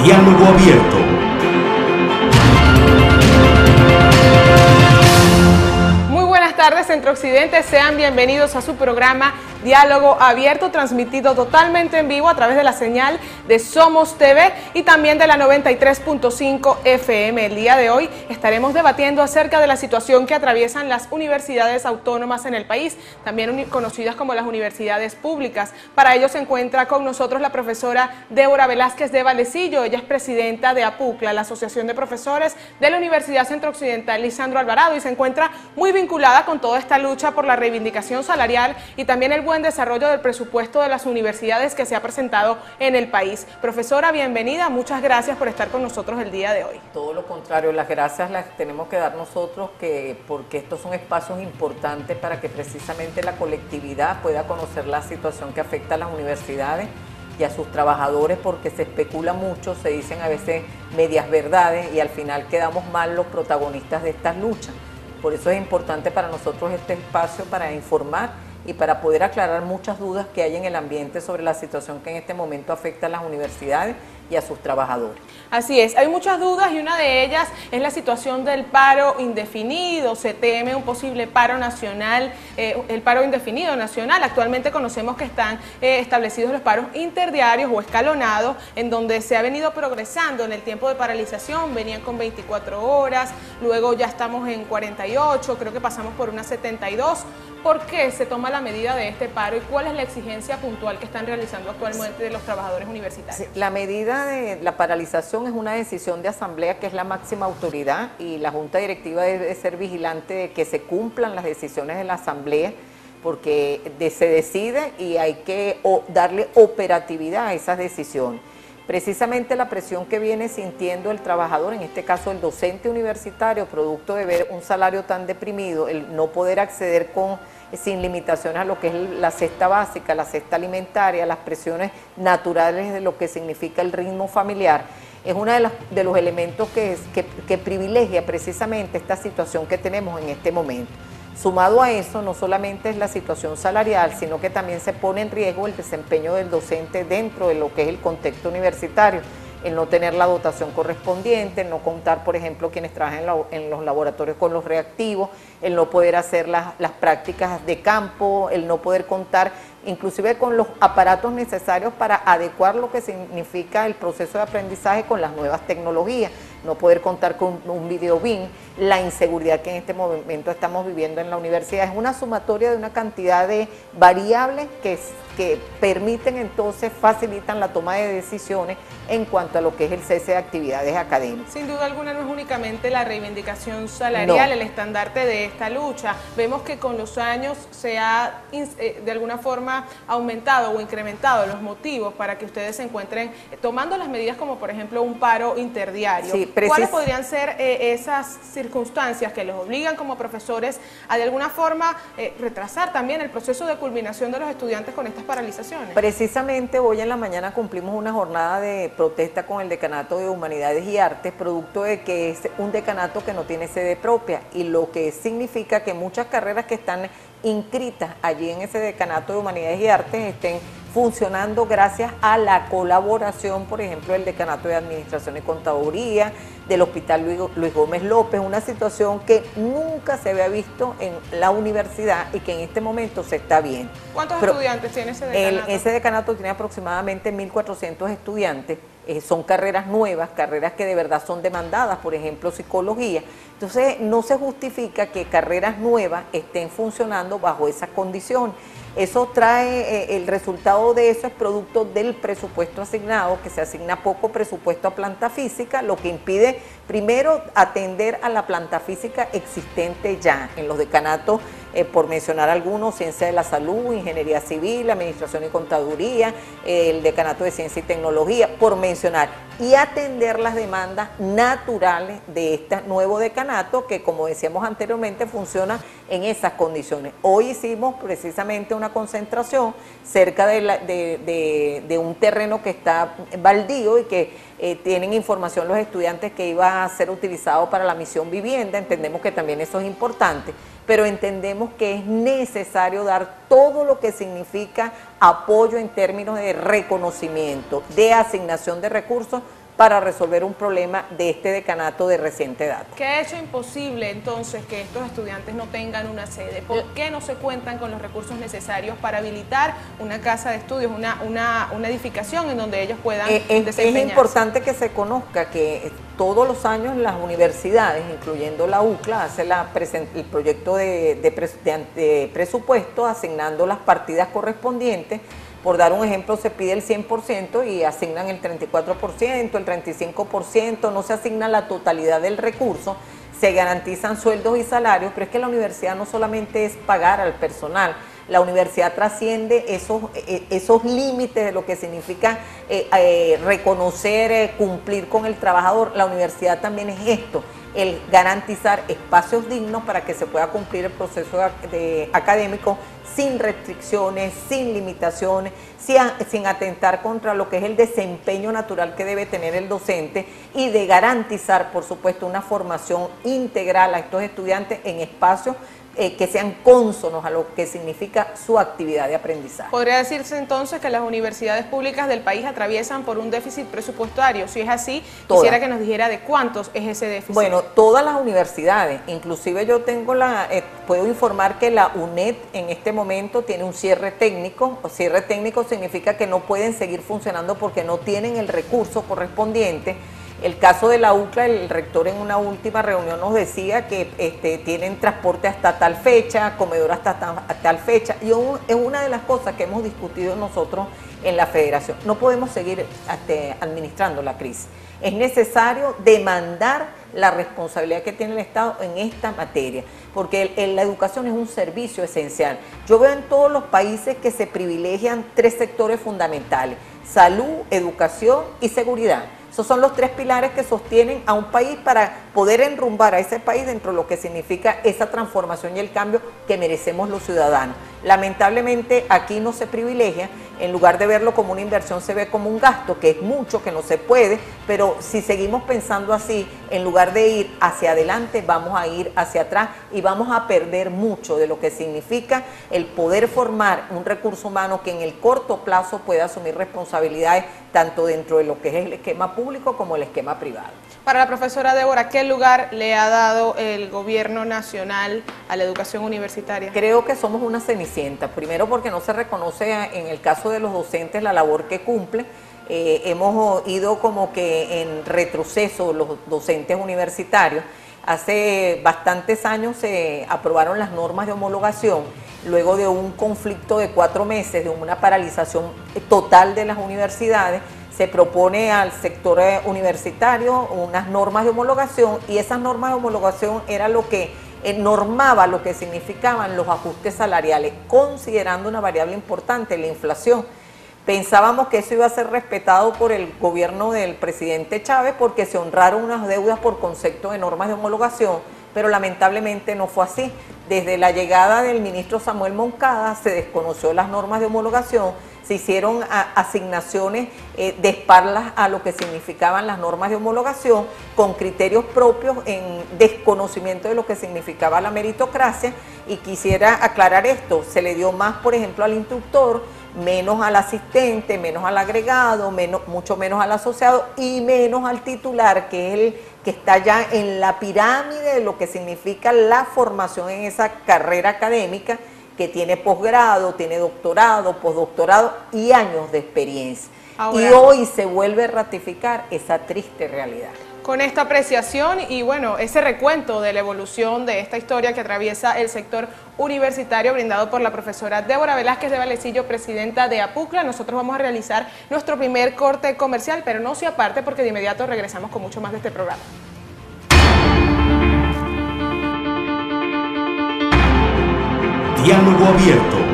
Diálogo Abierto. Muy buenas tardes, Centro Occidente. Sean bienvenidos a su programa Diálogo Abierto, transmitido totalmente en vivo a través de la señal de Somos TV y también de la 93.5 FM. El día de hoy estaremos debatiendo acerca de la situación que atraviesan las universidades autónomas en el país, también conocidas como las universidades públicas. Para ello se encuentra con nosotros la profesora Débora Velázquez de Valecillo. Ella es presidenta de APUCLA, la Asociación de Profesores de la Universidad Centro Occidental Lisandro Alvarado, y se encuentra muy vinculada con toda esta lucha por la reivindicación salarial y también el buen desarrollo del presupuesto de las universidades que se ha presentado en el país. Profesora, bienvenida, muchas gracias por estar con nosotros el día de hoy. Todo lo contrario, las gracias las tenemos que dar nosotros, porque estos son espacios importantes para que precisamente la colectividad pueda conocer la situación que afecta a las universidades y a sus trabajadores, porque se especula mucho, se dicen a veces medias verdades y al final quedamos mal los protagonistas de estas luchas. Por eso es importante para nosotros este espacio para informar y para poder aclarar muchas dudas que hay en el ambiente sobre la situación que en este momento afecta a las universidades y a sus trabajadores. Así es, hay muchas dudas y una de ellas es la situación del paro indefinido. Se teme un posible paro nacional, el paro indefinido nacional. Actualmente conocemos que están establecidos los paros interdiarios o escalonados, en donde se ha venido progresando en el tiempo de paralización. Venían con 24 horas, luego ya estamos en 48, creo que pasamos por unas 72. ¿Por qué se toma la medida de este paro y cuál es la exigencia puntual que están realizando actualmente los trabajadores universitarios? Sí, la medida de la paralización es una decisión de asamblea, que es la máxima autoridad, y la junta directiva debe ser vigilante de que se cumplan las decisiones de la asamblea, porque se decide y hay que darle operatividad a esas decisiones. Precisamente la presión que viene sintiendo el trabajador, en este caso el docente universitario, producto de ver un salario tan deprimido, el no poder acceder sin limitaciones a lo que es la cesta básica, la cesta alimentaria, las presiones naturales de lo que significa el ritmo familiar, es uno de los elementos que privilegia precisamente esta situación que tenemos en este momento. Sumado a eso, no solamente es la situación salarial, sino que también se pone en riesgo el desempeño del docente dentro de lo que es el contexto universitario, el no tener la dotación correspondiente, el no contar, por ejemplo, quienes trabajan en los laboratorios con los reactivos, el no poder hacer las prácticas de campo, el no poder contar inclusive con los aparatos necesarios para adecuar lo que significa el proceso de aprendizaje con las nuevas tecnologías, no poder contar con un video BIM, la inseguridad que en este momento estamos viviendo en la universidad. Es una sumatoria de una cantidad de variables que permiten entonces, facilitan la toma de decisiones en cuanto a lo que es el cese de actividades académicas. Sin duda alguna no es únicamente la reivindicación salarial, el estandarte de esta lucha. Vemos que con los años se ha de alguna forma aumentado o incrementado los motivos para que ustedes se encuentren tomando las medidas como por ejemplo un paro interdiario. Sí, ¿Cuáles podrían ser esas circunstancias que los obligan como profesores a de alguna forma retrasar también el proceso de culminación de los estudiantes con estas paralizaciones? Precisamente hoy en la mañana cumplimos una jornada de protesta con el Decanato de Humanidades y Artes, producto de que es un decanato que no tiene sede propia, y lo que significa que muchas carreras que están inscritas allí en ese Decanato de Humanidades y Artes estén funcionando gracias a la colaboración, por ejemplo, del Decanato de Administración y Contaduría, del Hospital Luis Gómez López, una situación que nunca se había visto en la universidad y que en este momento se está viendo. ¿Cuántos estudiantes tiene ese decanato? Ese decanato tiene aproximadamente 1.400 estudiantes, son carreras nuevas, carreras que de verdad son demandadas, por ejemplo, psicología. Entonces, no se justifica que carreras nuevas estén funcionando bajo esas condiciones. Eso trae, el resultado de eso es producto del presupuesto asignado, que se asigna poco presupuesto a planta física, lo que impide primero atender a la planta física existente ya en los decanatos, por mencionar algunos: Ciencia de la Salud, Ingeniería Civil, Administración y Contaduría, el Decanato de Ciencia y Tecnología, por mencionar, y atender las demandas naturales de este nuevo decanato que, como decíamos anteriormente, funciona en esas condiciones. Hoy hicimos precisamente una concentración cerca de un terreno que está baldío y que tienen información los estudiantes que iba a ser utilizado para la misión vivienda. Entendemos que también eso es importante, pero entendemos que es necesario dar todo lo que significa apoyo en términos de reconocimiento, de asignación de recursos, para resolver un problema de este decanato de reciente data. ¿Qué ha hecho imposible entonces que estos estudiantes no tengan una sede? ¿Por qué no se cuentan con los recursos necesarios para habilitar una casa de estudios, una edificación en donde ellos puedan desempeñarse? Es importante que se conozca que todos los años las universidades, incluyendo la UCLA, hace el proyecto de presupuesto asignando las partidas correspondientes. Por dar un ejemplo, se pide el 100% y asignan el 34%, el 35%, no se asigna la totalidad del recurso, se garantizan sueldos y salarios, pero es que la universidad no solamente es pagar al personal, la universidad trasciende esos límites de lo que significa reconocer, cumplir con el trabajador. La universidad también es esto, el garantizar espacios dignos para que se pueda cumplir el proceso académico sin restricciones, sin limitaciones, sin atentar contra lo que es el desempeño natural que debe tener el docente y de garantizar, por supuesto, una formación integral a estos estudiantes en espacios que sean cónsonos a lo que significa su actividad de aprendizaje. ¿Podría decirse entonces que las universidades públicas del país atraviesan por un déficit presupuestario? Si es así, quisiera que nos dijera de cuántos es ese déficit. Bueno, todas las universidades, inclusive yo tengo puedo informar que la UNED en este momento tiene un cierre técnico. Cierre técnico significa que no pueden seguir funcionando porque no tienen el recurso correspondiente. El caso de la UCLA, el rector en una última reunión nos decía que tienen transporte hasta tal fecha, comedor hasta tal fecha, y es una de las cosas que hemos discutido nosotros en la federación. No podemos seguir administrando la crisis. Es necesario demandar la responsabilidad que tiene el Estado en esta materia, porque la educación es un servicio esencial. Yo veo en todos los países que se privilegian 3 sectores fundamentales: salud, educación y seguridad. Esos son los 3 pilares que sostienen a un país para poder enrumbar a ese país dentro de lo que significa esa transformación y el cambio que merecemos los ciudadanos. Lamentablemente aquí no se privilegia, en lugar de verlo como una inversión se ve como un gasto, que es mucho, que no se puede, pero si seguimos pensando así, en lugar de ir hacia adelante, vamos a ir hacia atrás y vamos a perder mucho de lo que significa el poder formar un recurso humano que en el corto plazo pueda asumir responsabilidades tanto dentro de lo que es el esquema público como el esquema privado. Para la profesora Débora, ¿qué lugar le ha dado el gobierno nacional a la educación universitaria? Creo que somos una cenicienta, primero porque no se reconoce en el caso de los docentes la labor que cumplen. Hemos ido como que en retroceso los docentes universitarios. Hace bastantes años se aprobaron las normas de homologación, luego de un conflicto de 4 meses, de una paralización total de las universidades. Se propone al sector universitario unas normas de homologación y esas normas de homologación era lo que normaba lo que significaban los ajustes salariales, considerando una variable importante, la inflación. Pensábamos que eso iba a ser respetado por el gobierno del presidente Chávez porque se honraron unas deudas por concepto de normas de homologación, pero lamentablemente no fue así. Desde la llegada del ministro Samuel Moncada se desconoció las normas de homologación, se hicieron asignaciones de espaldas a lo que significaban las normas de homologación con criterios propios en desconocimiento de lo que significaba la meritocracia, y quisiera aclarar esto: se le dio más, por ejemplo, al instructor, menos al asistente, menos al agregado, mucho menos al asociado y menos al titular, que es el que está ya en la pirámide de lo que significa la formación en esa carrera académica, que tiene posgrado, tiene doctorado, postdoctorado y años de experiencia. Ahora, y hoy se vuelve a ratificar esa triste realidad. Con esta apreciación y bueno, ese recuento de la evolución de esta historia que atraviesa el sector universitario brindado por la profesora Débora Velázquez de Valecillo, presidenta de APUCLA, nosotros vamos a realizar nuestro primer corte comercial, pero no se aparte porque de inmediato regresamos con mucho más de este programa. Diálogo Abierto.